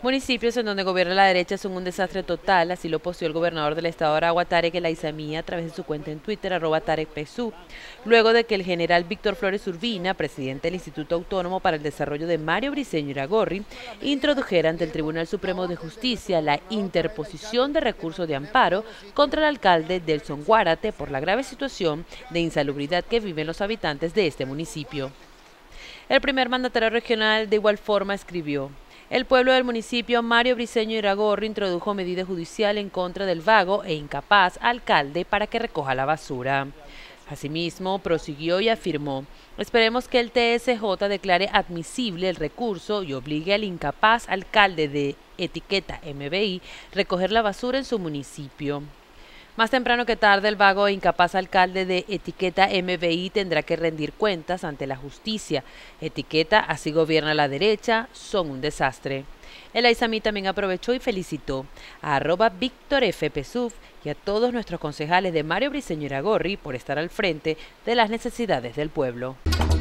Municipios en donde gobierna la derecha son un desastre total, así lo posteó el gobernador del estado de Aragua, Tarek El Aizami, a través de su cuenta en Twitter, @TarekPSU, luego de que el general Víctor Flores Urbina, presidente del Instituto Autónomo para el Desarrollo de Mario Briceño Iragorri, introdujera ante el Tribunal Supremo de Justicia la interposición de recurso de amparo contra el alcalde Delson Guárate por la grave situación de insalubridad que viven los habitantes de este municipio. El primer mandatario regional de igual forma escribió: el pueblo del municipio Mario Briceño Iragorri introdujo medida judicial en contra del vago e incapaz alcalde para que recoja la basura. Asimismo, prosiguió y afirmó: esperemos que el TSJ declare admisible el recurso y obligue al incapaz alcalde de etiqueta MBI recoger la basura en su municipio. Más temprano que tarde, el vago e incapaz alcalde de etiqueta MBI tendrá que rendir cuentas ante la justicia. Etiqueta, así gobierna la derecha, son un desastre. El Aizami también aprovechó y felicitó a @VíctorFPSUV y a todos nuestros concejales de Mario Briceño Iragorri por estar al frente de las necesidades del pueblo.